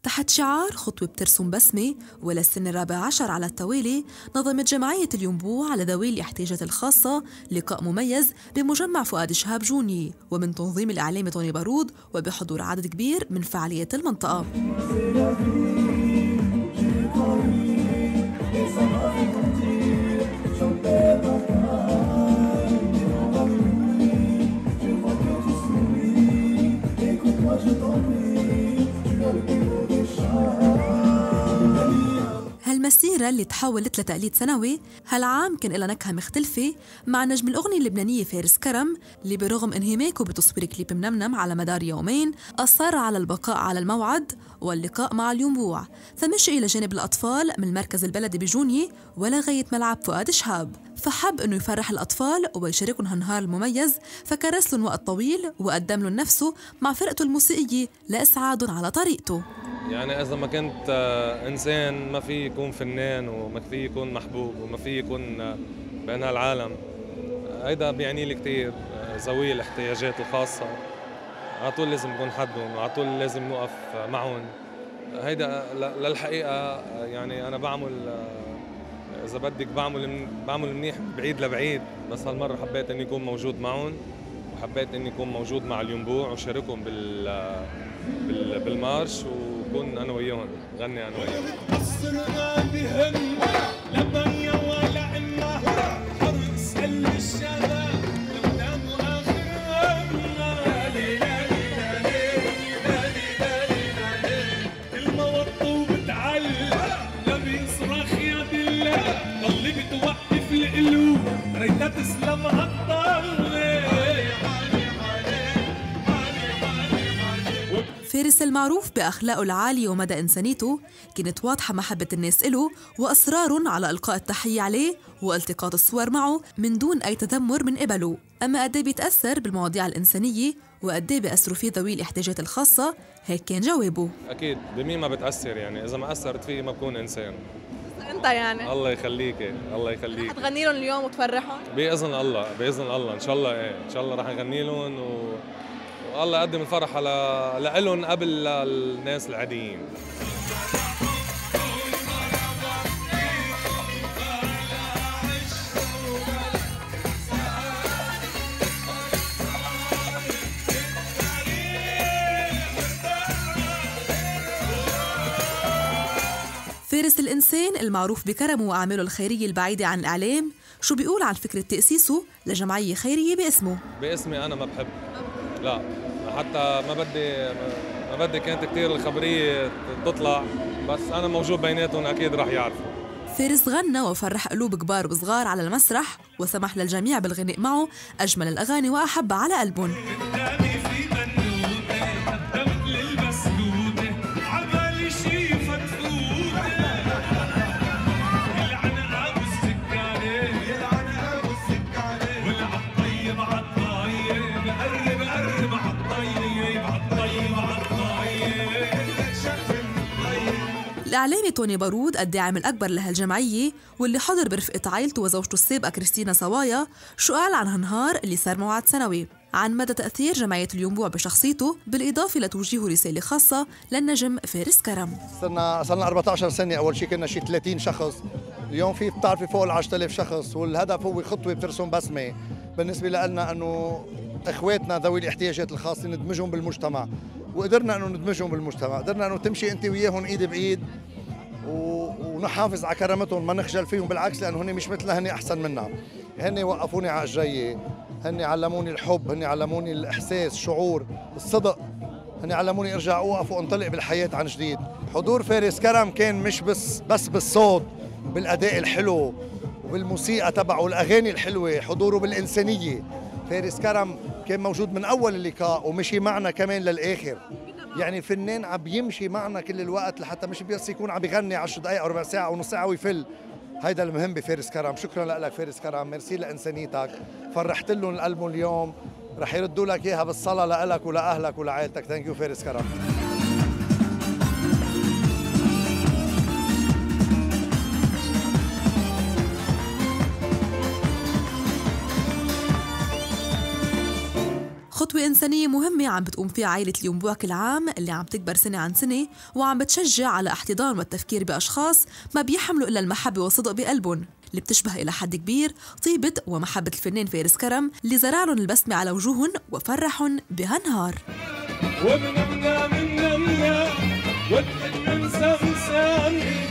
تحت شعار خطوة بترسم بسمة وللسنة الرابع عشر على التوالي، نظمت جمعية الينبوع على ذوي الاحتياجات الخاصة لقاء مميز بمجمع فؤاد شهاب جوني، ومن تنظيم الإعلامي توني بارود وبحضور عدد كبير من فعاليات المنطقة. هالمسيرة اللي تحولت لتقليد سنوي هالعام كان لها نكهة مختلفة مع نجم الأغنية اللبنانية فارس كرم، اللي برغم انهماكه بتصوير كليب منمنم على مدار يومين أصر على البقاء على الموعد واللقاء مع الينبوع، فمشي إلى جانب الأطفال من المركز البلدي بجوني ولغاية ملعب فؤاد شهاب، فحب إنه يفرح الأطفال ويشاركهم هالنهار المميز، فكرس لهم وقت طويل وقدم لهم نفسه مع فرقته الموسيقية لإسعادهم على طريقته. يعني إذا ما كنت إنسان ما في يكون فنان وما في يكون محبوب وما في يكون بين هالعالم، هيدا بيعني لي كتير. ذوي الاحتياجات الخاصة على طول لازم نكون حدهم وعلى طول لازم نوقف معهم. هيدا للحقيقة يعني أنا بعمل إذا بدك بعمل منيح بعيد لبعيد، بس هالمرة حبيت إني أكون موجود معهم وحبيت إني أكون موجود مع الينبوع وشاركهم بالمارش وكون أنا وياهم غني أنا وياهم. فارس المعروف بأخلاقه العالية ومدى إنسانيته، كانت واضحة محبة الناس إله وأصرار على إلقاء التحية عليه والتقاط الصور معه من دون أي تذمر من قبله. أما قد بيتأثر بالمواضيع الإنسانية وقد بيأثروا فيه ذوي الاحتياجات الخاصة، هيك كان جوابه. أكيد بمين ما بتأثر، يعني إذا ما أثرت فيه ما بكون إنسان. أنت يعني الله يخليك الله يخليك. حتغني لهم اليوم وتفرحهم؟ بإذن الله بإذن الله إن شاء الله إن شاء الله رح نغني لهم والله يقدم الفرحة لهم قبل الناس العاديين. فارس الإنسان المعروف بكرمه وأعماله الخيرية البعيدة عن الإعلام، شو بيقول عن فكرة تأسيسه لجمعية خيرية باسمه؟ باسمي أنا ما بحب، لا حتى ما بدي كانت كتير الخبرية تطلع، بس أنا موجود بيناتهم أكيد رح يعرفوا. فارس غنى وفرح قلوب كبار وصغار على المسرح وسمح للجميع بالغناء معه أجمل الأغاني وأحب على قلبهم. الإعلامي توني بارود الداعم الأكبر لهالجمعية واللي حضر برفقة عائلته وزوجته السابقة كريستينا صوايا، شو قال عن هالنهار اللي صار موعد سنوي، عن مدى تأثير جمعية الينبوع بشخصيته، بالإضافة لتوجيه رسالة خاصة للنجم فارس كرم. صرنا 14 سنة، أول شيء كنا شي 30 شخص، اليوم بتعرفي فوق ال 10,000 شخص، والهدف هو خطوة بترسم بسمة بالنسبة لنا إنه إخواتنا ذوي الاحتياجات الخاصة ندمجهم بالمجتمع، وقدرنا إنه ندمجهم بالمجتمع، قدرنا إنه تمشي أنت وياهم إيد بإيد ونحافظ على كرامتهم، ما نخجل فيهم، بالعكس لأنه هن مش مثلنا، هن أحسن منا. هن وقفوني على الجية، هن علموني الحب، هن علموني الإحساس، الشعور، الصدق، هن علموني ارجع اوقف وانطلق بالحياة عن جديد. حضور فارس كرم كان مش بس بالصوت، بالأداء الحلو وبالموسيقى تبعه والأغاني الحلوة، حضوره بالإنسانية. فارس كرم كان موجود من أول اللقاء ومشي معنا كمان للآخر، يعني فنان عم يمشي معنا كل الوقت لحتى مش بس يكون عم يغني 10 دقائق أو ربع ساعة ونص ساعة ويفل. هيدا المهم بفارس كرم. شكرا لك فارس كرم، ميرسي لإنسانيتك، فرحت لهم القلب اليوم، رح يردوا لك إياها بالصلاة لك ولأهلك ولعائلتك. ثانك يو فارس كرم. خطوة خطوة إنسانية مهمة عم بتقوم فيها عائلة الينبوع العام اللي عم تكبر سنة عن سنة وعم بتشجع على احتضان والتفكير بأشخاص ما بيحملوا إلا المحبة والصدق بقلبهم، اللي بتشبه إلى حد كبير طيبة ومحبة الفنان فارس كرم اللي زرع لهم البسمة على وجوههم وفرحهم بهالنهار. وبنبدا من نمنا وتحب ننسى